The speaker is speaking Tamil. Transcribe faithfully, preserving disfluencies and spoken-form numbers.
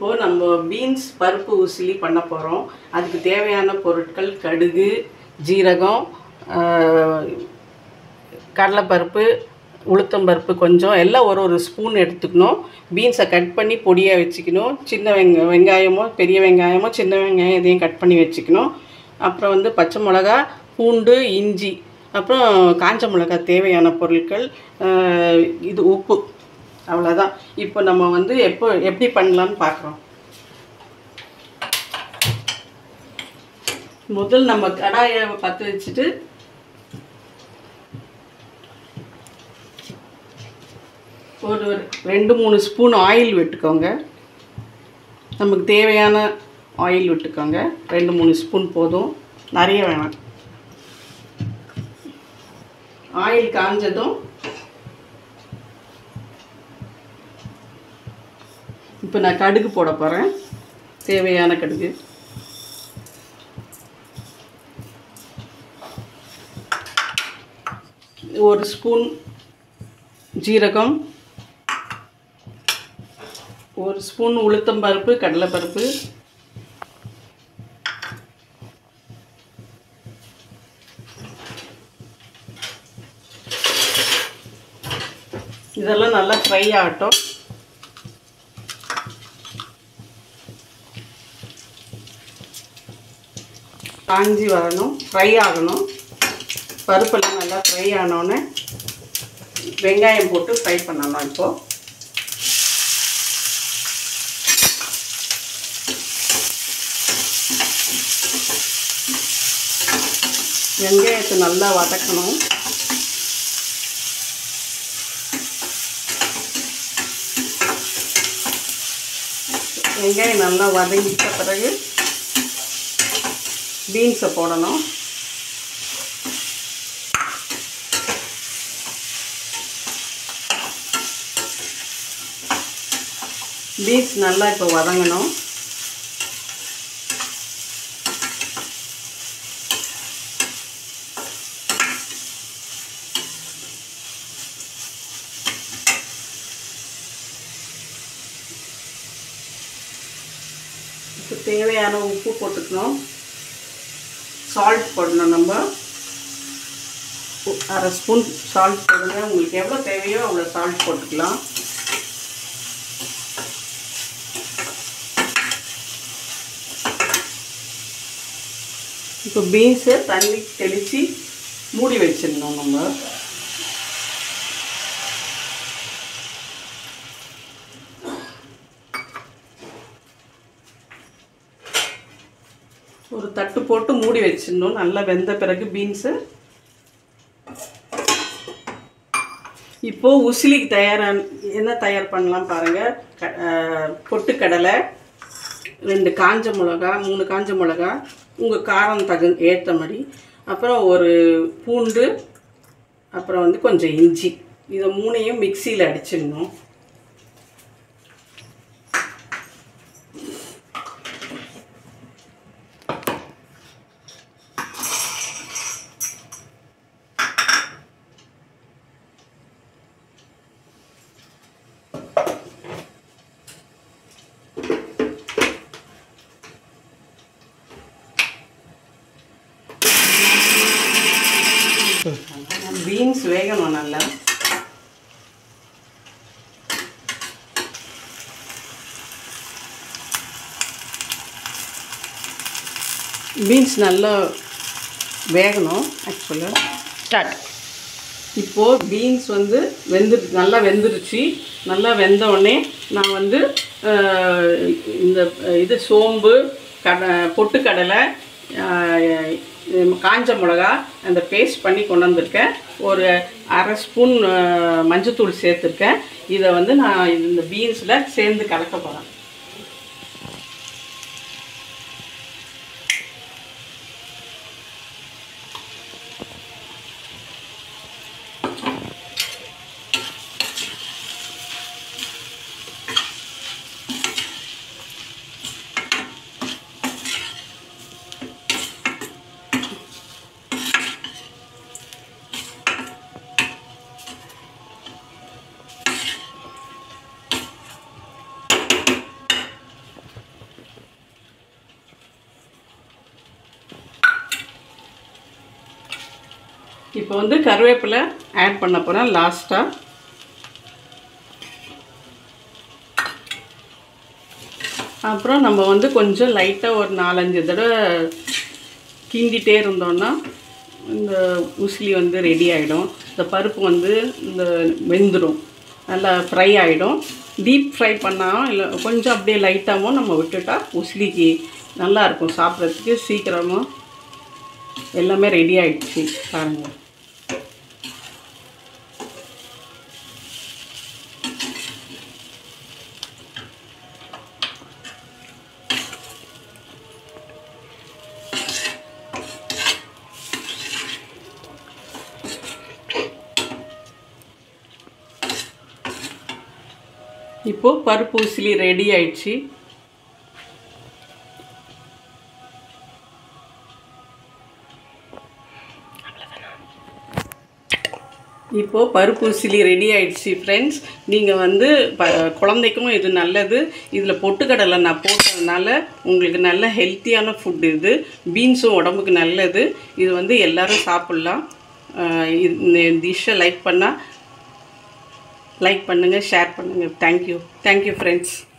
இப்போ நம்ம பீன்ஸ் பருப்பு உசிலி பண்ண போகிறோம். அதுக்கு தேவையான பொருட்கள் கடுகு, ஜீரகம், கடலைப்பருப்பு, உளுத்தம்பருப்பு கொஞ்சம் எல்லாம் ஒரு ஒரு ஸ்பூன் எடுத்துக்கணும். பீன்ஸை கட் பண்ணி பொடியாக வச்சுக்கணும். சின்ன வெங்க வெங்காயமோ பெரிய வெங்காயமோ சின்ன வெங்காயம் இதையும் கட் பண்ணி வச்சுக்கணும். அப்புறம் வந்து பச்சை மிளகா, பூண்டு, இஞ்சி, அப்புறம் காஞ்ச மிளகா தேவையான பொருட்கள், இது உப்பு, அவ்வளோதான். இப்போ நம்ம வந்து எப்போ எப்படி பண்ணலான்னு பார்க்குறோம். முதல் நம்ம கடாயை பற்ற வச்சுட்டு ஒரு ரெண்டு மூணு ஸ்பூன் ஆயில் விட்டுக்கோங்க. நமக்கு தேவையான ஆயில் விட்டுக்கோங்க. ரெண்டு மூணு ஸ்பூன் போதும், நிறைய வேணாம். ஆயில் காஞ்சதும் இப்போ நான் கடுகு போட போகிறேன். தேவையான கடுகு, ஒரு ஸ்பூன் ஜீரகம், ஒரு ஸ்பூன் உளுத்தம்பருப்பு, கடலைப்பருப்பு, இதெல்லாம் நல்லா ஃப்ரை ஆகட்டும். காஞ்சி வரணும், ஃப்ரை ஆகணும். பருப்பெல்லாம் நல்லா ஃப்ரை ஆனோடனே வெங்காயம் போட்டு ஃப்ரை பண்ணலாம். இப்போது வெங்காயத்தை நல்லா வதக்கணும். வெங்காயம் நல்லா வதங்கிட்ட பிறகு பீன்ஸை போடணும். பீன்ஸ் நல்லா இப்போ வதங்கணும். இப்போ தேவையான உப்பு போட்டுக்கணும். சால்ட் போடணும். நம்ம அரை ஸ்பூன் சால்ட் போடுங்க. உங்களுக்கு எவ்வளோ தேவையோ அவ்வளோ சால்ட் போட்டுக்கலாம். இப்போ பீன்ஸை தண்ணி தெளித்து மூடி வச்சிடணும். நம்ம ஒரு தட்டு போட்டு மூடி வச்சிடணும். நல்லா வெந்த பிறகு பீன்ஸு இப்போது உசிலிக்கு தயாரான என்ன தயார் பண்ணலாம் பாருங்கள். க பொட்டுக்கடலை, ரெண்டு காஞ்ச மிளகா, மூணு காஞ்ச மிளகா, உங்கள் காரம் தகு ஏற்ற மாதிரி, அப்புறம் ஒரு பூண்டு, அப்புறம் வந்து கொஞ்சம் இஞ்சி, இதை மூணையும் மிக்சியில் அடிச்சிடணும். பீன்ஸ் வேகணும் நல்லா. பீன்ஸ் நல்லா வேகணும். ஆக்சுவலாக ஸ்டார்ட். இப்போது பீன்ஸ் வந்து வெந்து நல்லா வெந்துருச்சு. நல்லா வெந்தவுடனே நான் வந்து இந்த இது சோம்பு, கட பொட்டுக்கடலை, காஞ்ச மிளகா அந்த பேஸ்ட் பண்ணி கொண்டு வந்திருக்கேன். ஒரு அரை ஸ்பூன் மஞ்சத்தூள் சேர்த்துருக்கேன். இதை வந்து நான் இந்த பீன்ஸில் சேர்ந்து கலக்க போகிறேன். இப்போ வந்து கருவேப்பிலை ஆட் பண்ண போகிறேன் லாஸ்ட்டாக. அப்புறம் நம்ம வந்து கொஞ்சம் லைட்டாக ஒரு நாலஞ்சு தடவை கிண்டிகிட்டே இருந்தோன்னா இந்த உசிலி வந்து ரெடி ஆகிடும். இந்த பருப்பு வந்து இந்த வெந்துடும், நல்லா ஃப்ரை ஆகிடும். டீப் ஃப்ரை பண்ணாலும் இல்லை கொஞ்சம் அப்படியே லைட்டாகவும் நம்ம விட்டுட்டா உசிலிக்கு நல்லாயிருக்கும் சாப்பிட்றதுக்கு. சீக்கிரமாக எல்லாமே ரெடி ஆகிடுச்சு பாருங்கள். இப்போது பருப்பு உசிலி ரெடி ஆயிடுச்சு. இப்போது பருப்பு உசிலி ரெடி ஆயிடுச்சு ஃப்ரெண்ட்ஸ். நீங்கள் வந்து ப குழந்தைக்கும் இது நல்லது. இதில் பொட்டுக்கடலை நான் போட்டதுனால உங்களுக்கு நல்ல ஹெல்த்தியான ஃபுட் இது. பீன்ஸும் உடம்புக்கு நல்லது. இது வந்து எல்லோரும் சாப்பிட்லாம். இந்த டிஷ்ஷை லைக் பண்ணால் லைக் பண்ணுங்கள், ஷேர் பண்ணுங்கள். Thank you thank you friends.